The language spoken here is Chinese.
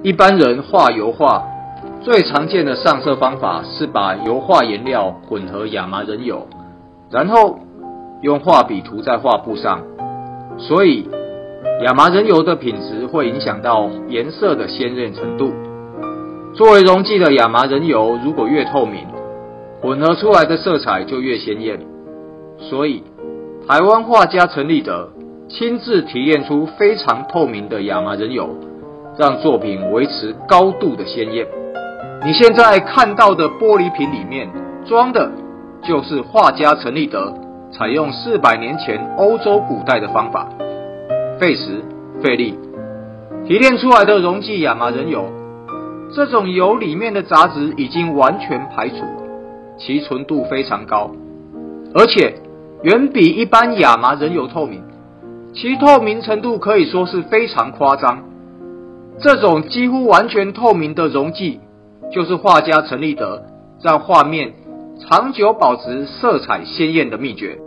一般人画油画最常见的上色方法是把油画颜料混合亚麻仁油，然后用画笔涂在画布上，所以亚麻仁油的品质会影响到颜色的鲜艳程度。作为溶剂的亚麻仁油如果越透明，混合出来的色彩就越鲜艳。所以台湾画家陈立德亲自提炼出非常透明的亚麻仁油，让作品维持高度的鲜艳。你现在看到的玻璃瓶里面装的就是画家陈立德采用400年前欧洲古代的方法，费时费力提炼出来的溶剂亚麻仁油。这种油里面的杂质已经完全排除，其纯度非常高，而且远比一般亚麻仁油透明，其透明程度可以说是非常夸张。这种几乎完全透明的溶剂，就是画家陈立德让画面长久保持色彩鲜艳的秘诀。